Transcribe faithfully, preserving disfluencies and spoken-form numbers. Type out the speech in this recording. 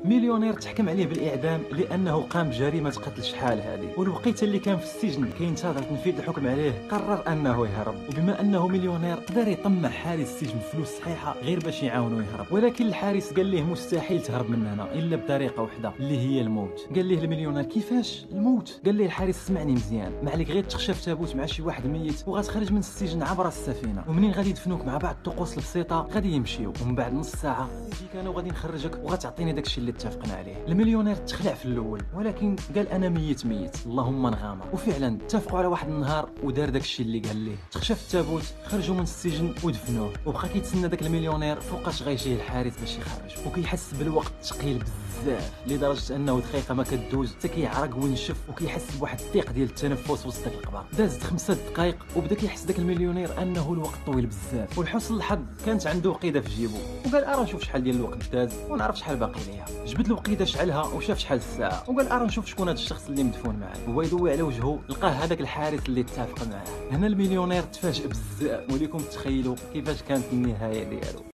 مليونير تحكم عليه بالاعدام لانه قام بجريمه قتل شحال هذه، والوقيته اللي كان في السجن كينتظر تنفيذ الحكم عليه قرر انه يهرب، وبما انه مليونير قدر يطمع حارس السجن فلوس صحيحه غير باش يعاونو يهرب، ولكن الحارس قال ليه مستحيل تهرب من هنا الا بطريقه واحده اللي هي الموت. قال ليه المليونير كيفاش الموت؟ قال ليه الحارس اسمعني مزيان، ما عليك غير تخشى في تابوت مع شي واحد ميت وغتخرج من السجن عبر السفينه، ومنين غادي يدفنوك مع بعض الطقوس البسيطه غادي يمشيو، ومن بعد نص ساعه نجيك انا وغادي نخرجك وغتعطيني داكشي اللي اتفقنا عليه. المليونير تخلع في الاول ولكن قال انا ميت ميت اللهم نغامر، وفعلا اتفقوا على واحد النهار ودار داكشي اللي قال ليه، تخشى في التابوت خرجوا من السجن ودفنوه، وبقى كيتسنى داك المليونير فوقاش غيجيه الحارس باش يخرج، وكيحس بالوقت ثقيل بزاف لدرجه انه دقيقه ما كدوز حتى كيعرق وينشف وكيحس بواحد الضيق ديال التنفس وسط القبر. دازت خمسة دقائق وبدا كيحس داك المليونير انه الوقت طويل بزاف، ولحسن الحظ كانت عنده وقيده في جيبو، وقال ارا نشوف شحال ديال الوقت داز ونعرف شحال باقي ليا. جبد الوقيده شعلها وشاف شحال الساعه، وقال ارا نشوف شكون هذا الشخص اللي مدفون معاه. هو يضوي على وجهه لقاه هذاك الحارس اللي اتفق معاه. هنا المليونير تفاجئ بزاف، وليكم تخيلوا كيفاش كانت النهايه ديالو.